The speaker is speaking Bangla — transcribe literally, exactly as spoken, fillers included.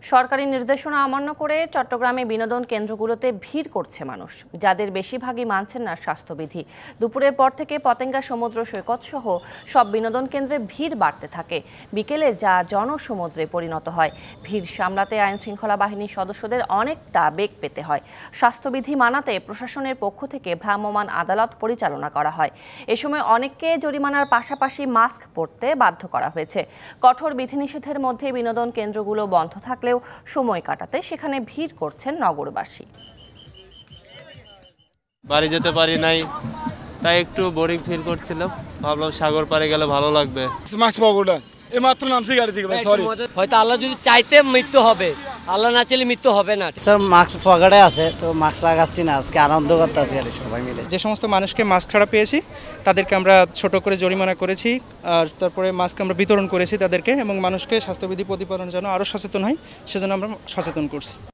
সরকারি নির্দেশনা অমান্য করে চট্টগ্রামে বিনোদন কেন্দ্রগুলোতে ভিড় করছে মানুষ, যাদের বেশিরভাগই মানছেন না স্বাস্থ্যবিধি। দুপুরের পর থেকে পতেঙ্গা সমুদ্র সৈকত সহ সব বিনোদন কেন্দ্রে ভিড় বাড়তে থাকে। বিকেলে যা জনসমুদ্রে পরিণত হয়। ভিড় সামলাতে আইন শৃঙ্খলা বাহিনীর সদস্যদের অনেকটা বেগ পেতে হয়। স্বাস্থ্যবিধি মানাতে প্রশাসনের পক্ষ থেকে ভ্রাম্যমাণ আদালত পরিচালনা করা হয়। এ সময় অনেককে জরিমানার পাশাপাশি মাস্ক পরতে বাধ্য করা হয়েছে। কঠোর বিধিনিষেধের মধ্যে বিনোদন কেন্দ্রগুলো বন্ধ থাকলে সময় কাটাতে সেখানে ভিড় করছেন নগরবাসী। বাড়ি যেতে পারি নাই, তাই একটু বোরিং ফিল করছিলাম। ভাবলাম সাগর পাড়ে গেলে ভালো লাগবে। এইমাত্র নামছি গাড়ি থেকে, সরি। হয়তো আল্লাহ যদি চাইতে মৃত্যু হবে, আল্লাহ না চাইলে মৃত্যু হবে না। স্যার মাস্ক পকেটে আছে, তো মাস্ক লাগাচ্ছি না, আজকে আনন্দ করতেছি আর সবাই মিলে। যে সমস্ত মানুষকে মাস্ক ছাড়া পেয়েছি তাদেরকে আমরা ছোট করে জরিমানা করেছি, আর তারপরে মাস্ক আমরা বিতরণ করেছি তাদেরকে, এবং মানুষকে স্বাস্থ্যবিধি প্রতিপালনের জন্য আরও সচেতন হয় সেজন্য আমরা সচেতন করছি।